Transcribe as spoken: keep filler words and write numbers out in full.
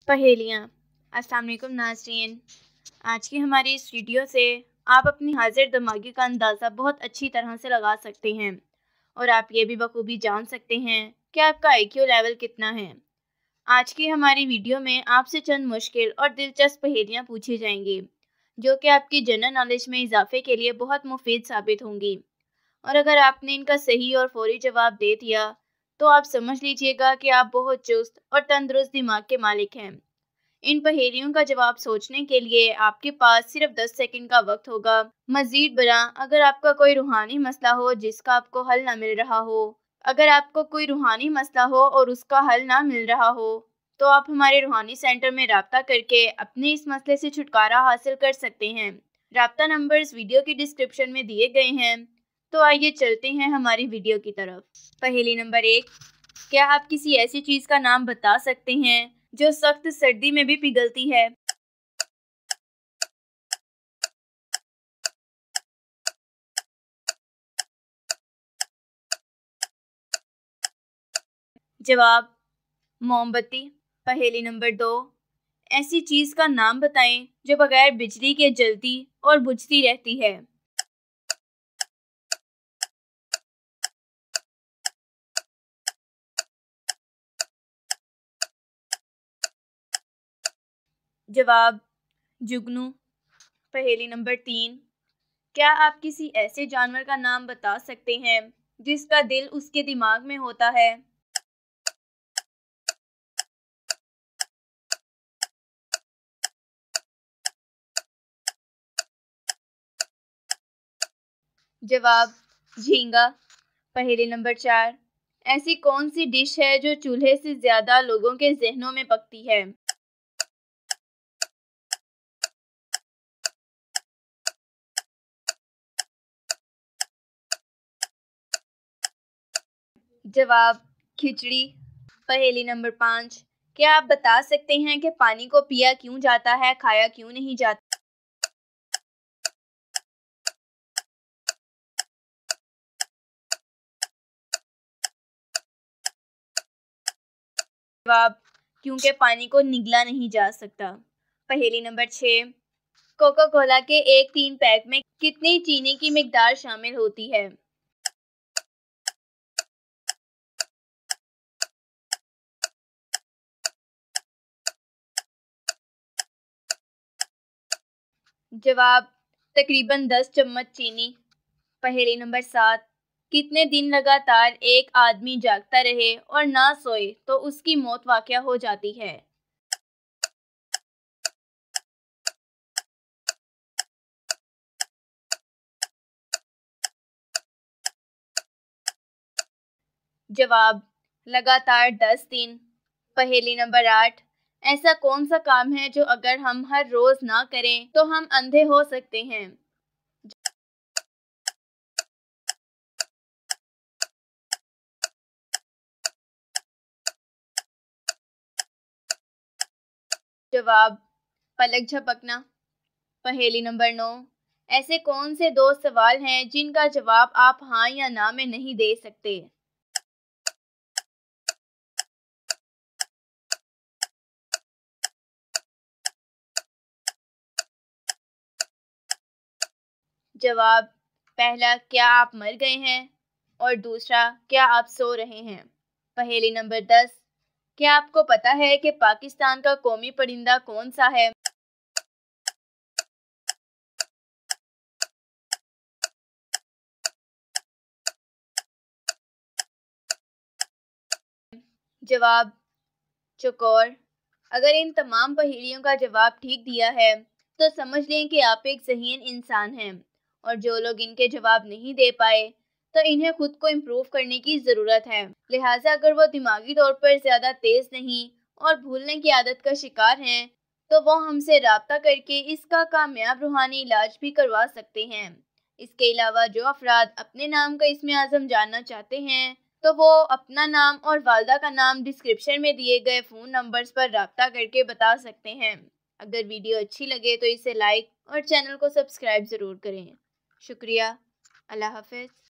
पहेलियाँ। अस्सलाम वालेकुम नाज़रीन। आज की हमारी इस वीडियो से आप अपनी हाजिर दिमागी का अंदाज़ा बहुत अच्छी तरह से लगा सकते हैं और आप ये भी बखूबी जान सकते हैं कि आपका आई क्यू लेवल कितना है। आज की हमारी वीडियो में आपसे चंद मुश्किल और दिलचस्प पहेलियाँ पूछी जाएंगी जो कि आपकी जनरल नॉलेज में इजाफे के लिए बहुत मुफीद साबित होंगी। और अगर आपने इनका सही और फौरी जवाब दे दिया तो आप समझ लीजिएगा कि आप बहुत चुस्त और तंदुरुस्त दिमाग के मालिक हैं। इन पहेलियों का जवाब सोचने के लिए आपके पास सिर्फ दस सेकंड का वक्त होगा। मजीद बरा अगर आपका कोई रूहानी मसला हो जिसका आपको हल ना मिल रहा हो अगर आपको कोई रूहानी मसला हो और उसका हल ना मिल रहा हो तो आप हमारे रूहानी सेंटर में राब्ता करके अपने इस मसले से छुटकारा हासिल कर सकते हैं। राब्ता नंबर्स वीडियो की डिस्क्रिप्शन में दिए गए हैं। तो आइए चलते हैं हमारी वीडियो की तरफ। पहेली नंबर एक, क्या आप किसी ऐसी चीज़ का नाम बता सकते हैं जो सख्त सर्दी में भी पिघलती है? जवाब मोमबत्ती। पहेली नंबर दो, ऐसी चीज़ का नाम बताएं जो बगैर बिजली के जलती और बुझती रहती है। जवाब जुगनू। पहेली नंबर तीन, क्या आप किसी ऐसे जानवर का नाम बता सकते हैं जिसका दिल उसके दिमाग में होता है? जवाब झींगा। पहेली नंबर चार, ऐसी कौन सी डिश है जो चूल्हे से ज्यादा लोगों के जहनों में पकती है? जवाब खिचड़ी। पहेली नंबर पाँच, क्या आप बता सकते हैं कि पानी को पिया क्यों जाता है, खाया क्यों नहीं जाता? जवाब क्योंकि पानी को निगला नहीं जा सकता। पहेली नंबर छः, कोका कोला के एक तीन पैक में कितनी चीनी की मिकदार शामिल होती है? जवाब तकरीबन दस चम्मच चीनी। पहेली नंबर सात, कितने दिन लगातार एक आदमी जागता रहे और ना सोए तो उसकी मौत वाक़या हो जाती है? जवाब लगातार दस दिन। पहेली नंबर आठ, ऐसा कौन सा काम है जो अगर हम हर रोज ना करें तो हम अंधे हो सकते हैं? जवाब पलक झपकना। पहेली नंबर नौ, ऐसे कौन से दो सवाल हैं जिनका जवाब आप हाँ या ना में नहीं दे सकते? जवाब पहला, क्या आप मर गए हैं, और दूसरा, क्या आप सो रहे हैं? पहेली नंबर दस, क्या आपको पता है कि पाकिस्तान का कौमी परिंदा कौन सा है? जवाब चौकोर। अगर इन तमाम पहेलियों का जवाब ठीक दिया है तो समझ लें कि आप एक ज़हीन इंसान हैं, और जो लोग इनके जवाब नहीं दे पाए तो इन्हें खुद को इम्प्रूव करने की ज़रूरत है। लिहाजा अगर वो दिमागी तौर पर ज़्यादा तेज़ नहीं और भूलने की आदत का शिकार हैं तो वो हमसे रब्ता करके इसका कामयाब रूहानी इलाज भी करवा सकते हैं। इसके अलावा जो अफराद अपने नाम का इसमें आज़म जानना चाहते हैं तो वो अपना नाम और वालदा का नाम डिस्क्रिप्शन में दिए गए फ़ोन नंबर्स पर रब्ता करके बता सकते हैं। अगर वीडियो अच्छी लगे तो इसे लाइक और चैनल को सब्सक्राइब ज़रूर करें। शुक्रिया। अल्लाह हाफ़िज़।